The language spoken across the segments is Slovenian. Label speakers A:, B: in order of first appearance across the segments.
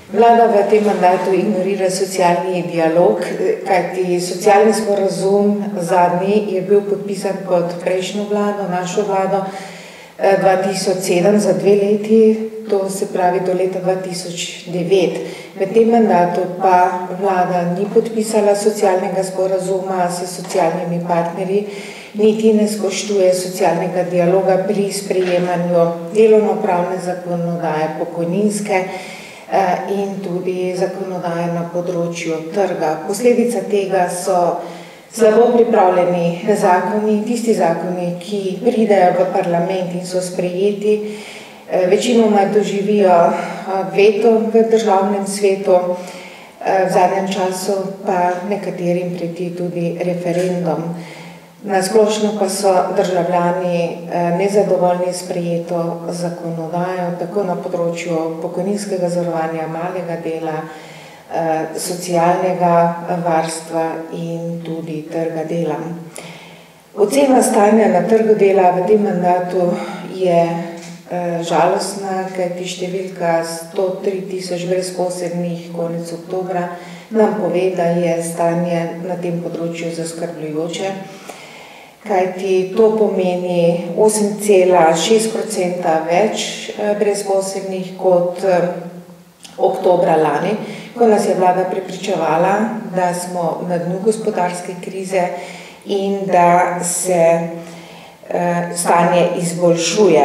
A: Vlada v tem mandatu ignorira socialni dialog, kajti socialni sporazum zadnji je bil podpisan pod prejšnjo vlado, našo vlado, 2007 za 2 leti, to se pravi do leta 2009. V tem mandatu pa vlada ni podpisala socialnega sporazuma s socialnimi partnerji, niti ne spoštuje socialnega dialoga pri sprejemanju delovnopravne zakonodaje, pokojninske in tudi zakonodaje na področju trga. Posledica tega so slabo pripravljeni zakoni, tisti zakoni, ki pridejo v parlament in so sprejeti, večinoma doživijo veto v državnem svetu, v zadnjem času pa nekaterim preti tudi referendum. Na splošno pa so državljani nezadovoljni s sprejeto zakonodajo, tako na področju pokojninskega zavarovanja, malega dela, socialnega varstva in tudi trga dela. Ocena stanja na trgu dela v tem mandatu je žalostna, kajti številka 103.000 brezposelnih konec oktobra nam pove, da je stanje na tem področju zaskrbljujoče, kajti to pomeni 8,6% več brezposelnih kot oktobra lani, ko nas je vlada prepričevala, da smo na dnu gospodarske krize in da se stanje izboljšuje.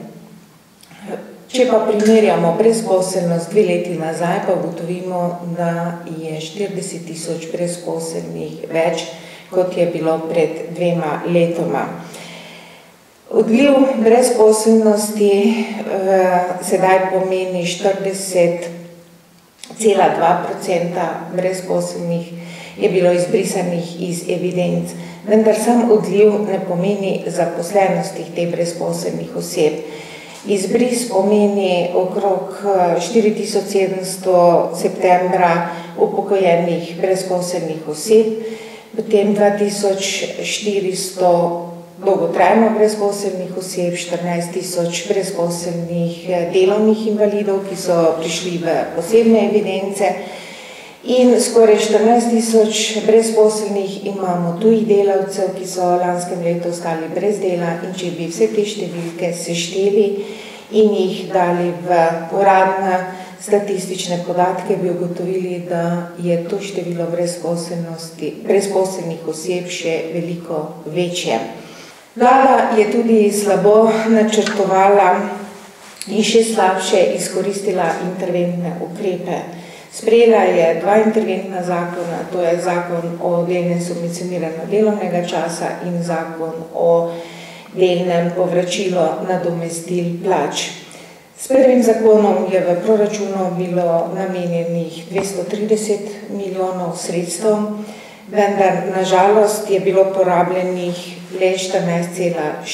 A: Če pa primerjamo brezposelnost 2 leti nazaj, pa ugotovimo, da je 40.000 brezposelnih več, kot je bilo pred 2 letoma. Odliv brezposelnosti sedaj pomeni 40,2% brezposelnih je bilo izbrisanih iz evidenc, vendar sam odliv ne pomeni zaposlenosti teh brezposelnih oseb. Izbris pomeni okrog 4.700 septembra upokojenih brezposelnih oseb, potem 2.400 dolgotrajno brezposelnih oseb, 14.000 brezposelnih delovnih invalidov, ki so prišli v posebne evidence, in skoraj 14.000 brezposelnih imamo tujih delavcev, ki so v lanskem letu ostali brez dela, in če bi vse te številke sešteli in jih dali v uradne statistične podatke, bi ugotovili, da je to število brezposelnih oseb še veliko večje. Vlada je tudi slabo načrtovala in še slabše izkoristila interventne ukrepe. Sprejela je 2 interventna zakona, to je zakon o delnem subvencioniranju delovnega časa in zakon o delnem povračilu nadomestil plač. S prvim zakonom je v proračunu bilo namenjenih 230 milijonov sredstev, vendar na žalost je bilo porabljenih le 14,4%.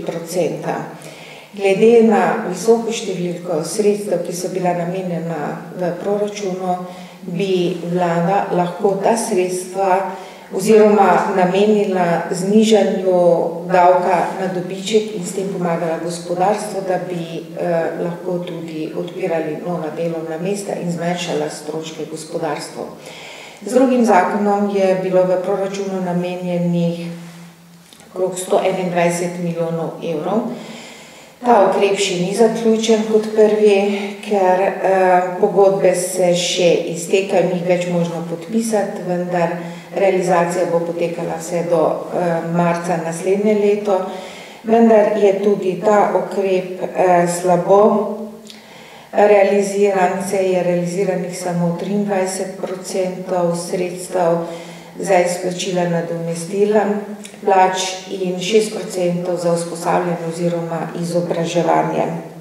A: Glede na visoko številko sredstev, ki so bila namenjena v proračunu, bi vlada lahko ta sredstva oziroma namenila znižanju davka na dobiček in s tem pomagala gospodarstvu, da bi lahko tudi odpirali nova delovna mesta in zmanjšala stroške gospodarstvu. Z drugim zakonom je bilo v proračunu namenjenih okrog 121 milijonov evrov. Ta ukrep še ni zaključen kot prvi, ker pogodbe se še iztekajo, ni več možno podpisati, vendar realizacija bo potekala vse do marca naslednje leto. Vendar je tudi ta ukrep slabo realiziran, se je realiziranih samo 23% sredstev za izplačila nadomestila plač in 6% za usposabljanje oziroma izobraževanje.